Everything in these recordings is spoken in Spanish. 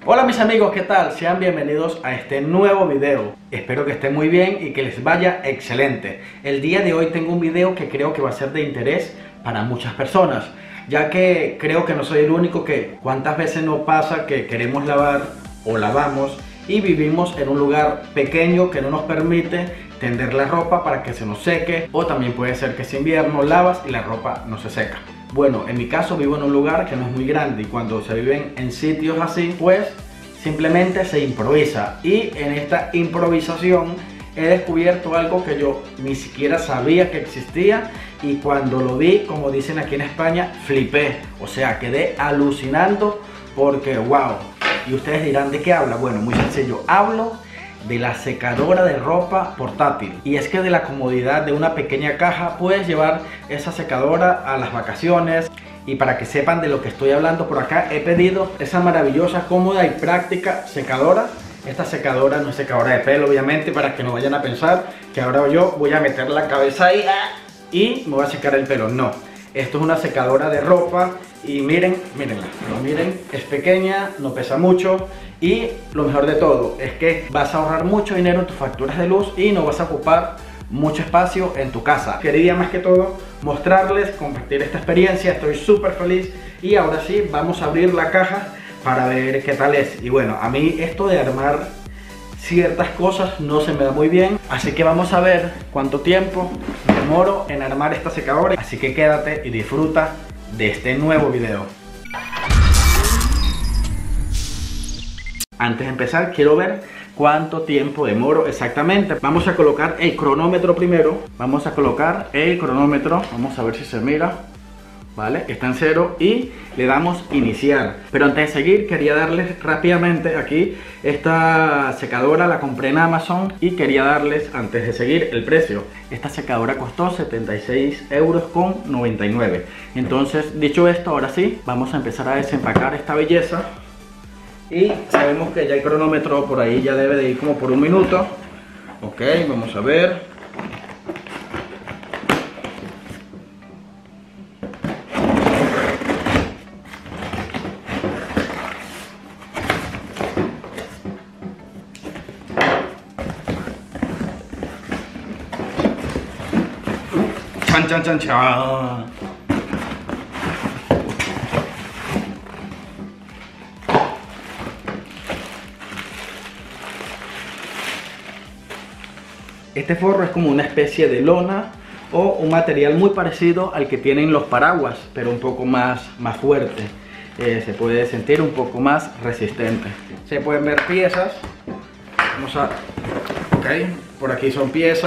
Hola mis amigos, ¿qué tal? Sean bienvenidos a este nuevo video. Espero que estén muy bien y que les vaya excelente. El día de hoy tengo un video que creo que va a ser de interés para muchas personas, ya que creo que no soy el único que cuántas veces nos pasa que queremos lavar o lavamos y vivimos en un lugar pequeño que no nos permite tender la ropa para que se nos seque, o también puede ser que es invierno, lavas y la ropa no se seca. Bueno, en mi caso vivo en un lugar que no es muy grande y cuando se viven en sitios así, pues simplemente se improvisa. Y en esta improvisación he descubierto algo que yo ni siquiera sabía que existía, y cuando lo vi, como dicen aquí en España, flipé. O sea, quedé alucinando porque wow. Y ustedes dirán, ¿de qué habla? Bueno, muy sencillo, hablo de la secadora de ropa portátil. Y es que de la comodidad de una pequeña caja puedes llevar esa secadora a las vacaciones. Y para que sepan de lo que estoy hablando, por acá he pedido esa maravillosa, cómoda y práctica secadora. Esta secadora no es secadora de pelo, obviamente, para que no vayan a pensar que ahora yo voy a meter la cabeza ahí y me voy a secar el pelo. No, esto es una secadora de ropa. Y miren, mírenla, miren, es pequeña, no pesa mucho, y lo mejor de todo es que vas a ahorrar mucho dinero en tus facturas de luz y no vas a ocupar mucho espacio en tu casa. Quería más que todo mostrarles, compartir esta experiencia. Estoy súper feliz y ahora sí vamos a abrir la caja para ver qué tal es. Y bueno, a mí esto de armar ciertas cosas no se me da muy bien, así que vamos a ver cuánto tiempo me demoro en armar esta secadora. Así que quédate y disfruta de este nuevo video. Antes de empezar quiero ver cuánto tiempo demoro exactamente. Vamos a colocar el cronómetro primero. Vamos a colocar el cronómetro. Vamos a ver si se mira. Vale, está en 0 y le damos iniciar. Pero antes de seguir quería darles rápidamente aquí, esta secadora la compré en Amazon y quería darles antes de seguir el precio. Esta secadora costó 76,99 €. Entonces, dicho esto, ahora sí vamos a empezar a desempacar esta belleza. Y sabemos que ya el cronómetro por ahí ya debe de ir como por 1 minuto. Ok, vamos a ver. Chan, chan, chan, chan. Este forro es como una especie de lona o un material muy parecido al que tienen los paraguas, pero un poco más fuerte. Se puede sentir un poco más resistente. Se pueden ver piezas. Vamos a... Ok, por aquí son piezas.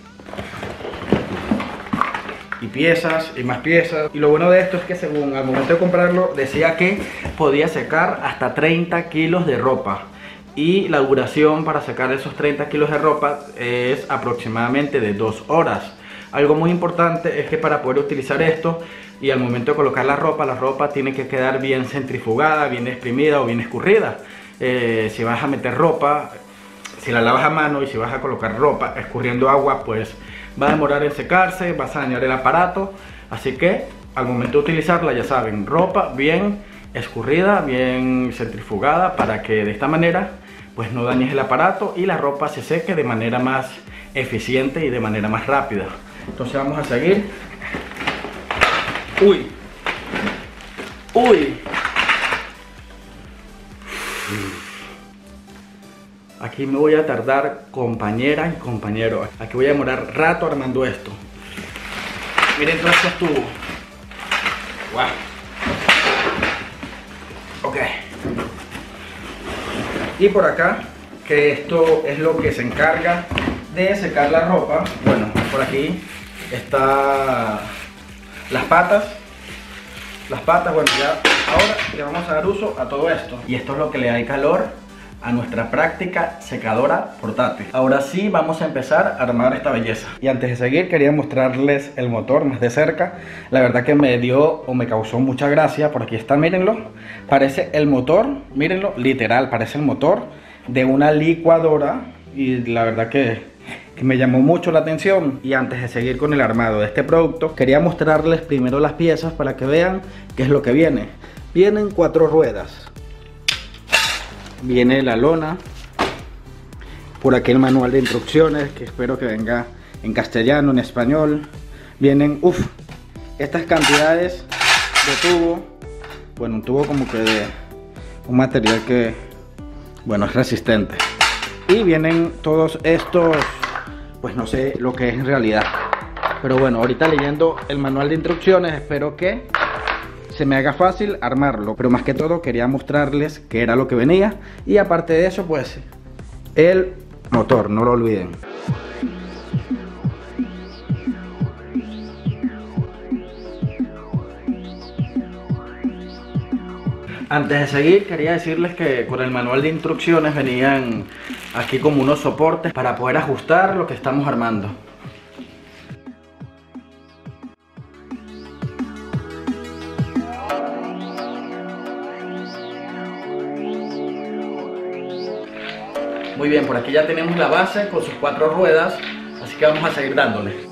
Y piezas y más piezas. Y lo bueno de esto es que según al momento de comprarlo decía que podía secar hasta 30 kilos de ropa. Y la duración para sacar esos 30 kilos de ropa es aproximadamente de 2 horas. Algo muy importante es que para poder utilizar esto y al momento de colocar la ropa tiene que quedar bien centrifugada, bien exprimida o bien escurrida. Si vas a meter ropa, si la lavas a mano y si vas a colocar ropa escurriendo agua, pues va a demorar en secarse, vas a dañar el aparato. Así que al momento de utilizarla, ya saben, ropa bien escurrida, bien centrifugada, para que de esta manera pues no dañes el aparato y la ropa se seque de manera más eficiente y de manera más rápida. Entonces vamos a seguir. Uy, uy. Aquí me voy a tardar, compañera y compañero. Aquí voy a demorar rato armando esto. Miren todo este tubo. Wow. Ok. Y por acá, que esto es lo que se encarga de secar la ropa. Bueno, por aquí está las patas. Bueno, ya ahora le vamos a dar uso a todo esto. Y esto es lo que le da el calor a nuestra práctica secadora portátil. Ahora sí vamos a empezar a armar esta belleza. Y antes de seguir quería mostrarles el motor más de cerca. La verdad que me dio o me causó mucha gracia. Por aquí está, mírenlo. Parece el motor, mírenlo, literal, parece el motor de una licuadora. Y la verdad que me llamó mucho la atención. Y antes de seguir con el armado de este producto, quería mostrarles primero las piezas para que vean qué es lo que viene. Vienen 4 ruedas. viene la lona. Por aquí el manual de instrucciones, que espero que venga en castellano, en español. Vienen, estas cantidades de tubo. Bueno, un tubo como que de un material que, bueno, es resistente. Y vienen todos estos, pues no sé lo que es en realidad. Pero bueno, ahorita leyendo el manual de instrucciones, espero que se me haga fácil armarlo. Pero más que todo quería mostrarles qué era lo que venía. Y aparte de eso, pues, el motor, no lo olviden. Antes de seguir, quería decirles que con el manual de instrucciones venían aquí como unos soportes para poder ajustar lo que estamos armando. Muy bien, por aquí ya tenemos la base con sus 4 ruedas, así que vamos a seguir dándole.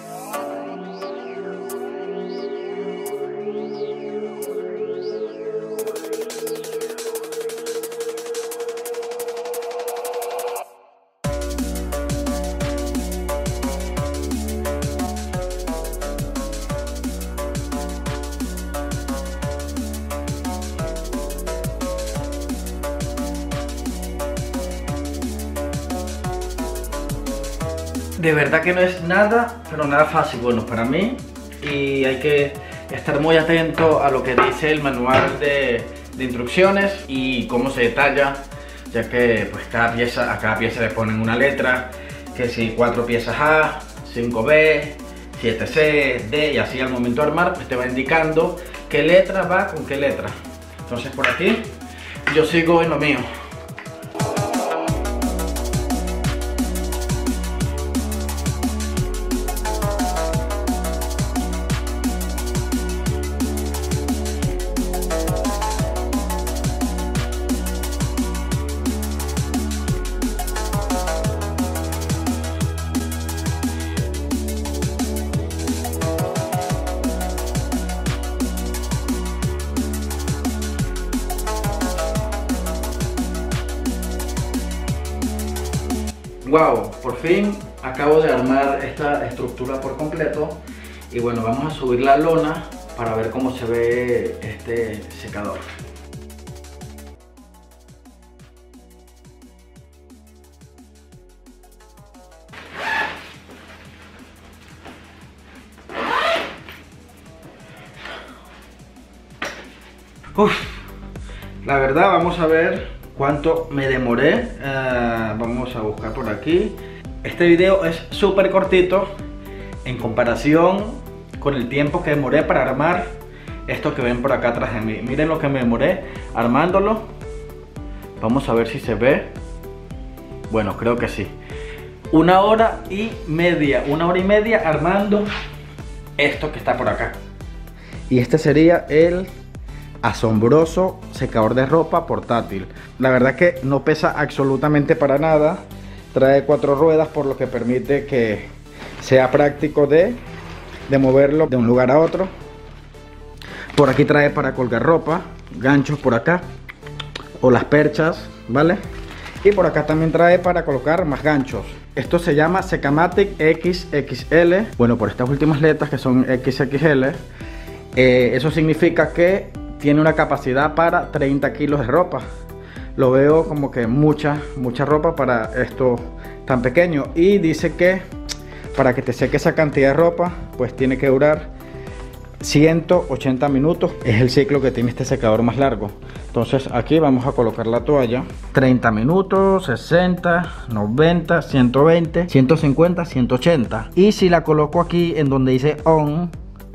De verdad que no es nada, pero nada fácil, bueno, para mí. Y hay que estar muy atento a lo que dice el manual de instrucciones y cómo se detalla, ya que pues a cada pieza le ponen una letra, que si 4 piezas A, 5B, 7C, D, y así al momento de armar pues te va indicando qué letra va con qué letra. Entonces por aquí yo sigo en lo mío. Wow, por fin acabo de armar esta estructura por completo. Y bueno, vamos a subir la lona para ver cómo se ve este secador. La verdad, vamos a ver cuánto me demoré. Vamos a buscar por aquí. Este video es súper cortito en comparación con el tiempo que demoré para armar esto que ven por acá atrás de mí. Miren lo que me demoré armándolo. Vamos a ver si se ve. Bueno, creo que sí. 1 hora y media. 1 hora y media armando esto que está por acá. Y este sería el asombroso secador de ropa portátil. La verdad que no pesa absolutamente para nada. Trae 4 ruedas, por lo que permite que sea práctico de moverlo de un lugar a otro. Por aquí trae para colgar ropa, ganchos por acá, o las perchas, ¿vale? Y por acá también trae para colocar más ganchos. Esto se llama Secamatic XXL. Bueno, por estas últimas letras que son XXL, eso significa que tiene una capacidad para 30 kilos de ropa. Lo veo como que mucha ropa para esto tan pequeño. Y dice que para que te seque esa cantidad de ropa, pues tiene que durar 180 minutos. Es el ciclo que tiene este secador más largo. Entonces aquí vamos a colocar la toalla. 30 minutos, 60, 90, 120, 150, 180. Y si la coloco aquí en donde dice on,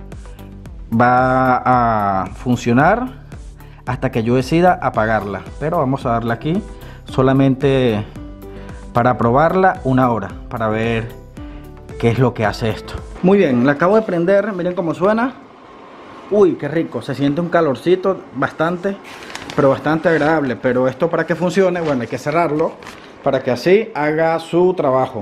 va a funcionar hasta que yo decida apagarla. Pero vamos a darle aquí solamente para probarla 1 hora, para ver qué es lo que hace esto. Muy bien, la acabo de prender, miren cómo suena. Uy, qué rico, se siente un calorcito bastante, pero bastante agradable. Pero esto, para que funcione, bueno, hay que cerrarlo para que así haga su trabajo.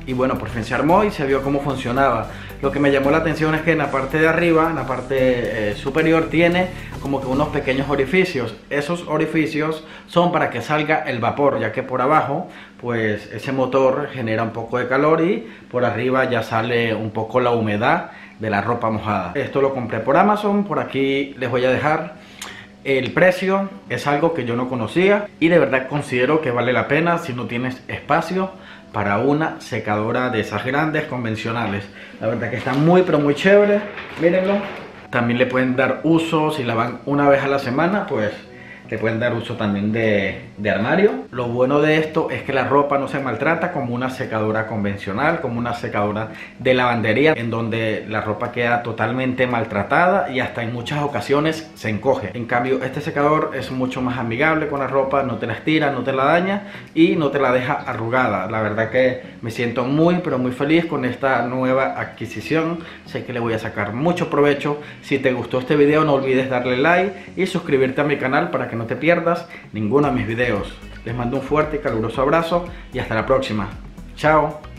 y bueno, por fin se armó y se vio cómo funcionaba. Lo que me llamó la atención es que en la parte de arriba, en la parte superior, tiene como que unos pequeños orificios. Esos orificios son para que salga el vapor, ya que por abajo pues ese motor genera un poco de calor y por arriba ya sale un poco la humedad de la ropa mojada. Esto lo compré por Amazon, por aquí les voy a dejar el precio. Es algo que yo no conocía y de verdad considero que vale la pena si no tienes espacio para una secadora de esas grandes convencionales. La verdad que está muy pero muy chévere, mírenlo. También le pueden dar uso, si la van una vez a la semana, pues le pueden dar uso también de armario. Lo bueno de esto es que la ropa no se maltrata como una secadora convencional, como una secadora de lavandería, en donde la ropa queda totalmente maltratada y hasta en muchas ocasiones se encoge. En cambio, este secador es mucho más amigable con la ropa, no te la estira, no te la daña y no te la deja arrugada. La verdad que me siento muy pero muy feliz con esta nueva adquisición. Sé que le voy a sacar mucho provecho. Si te gustó este video, no olvides darle like y suscribirte a mi canal para que no te pierdas ninguno de mis videos. Les mando un fuerte y caluroso abrazo y hasta la próxima. Chao.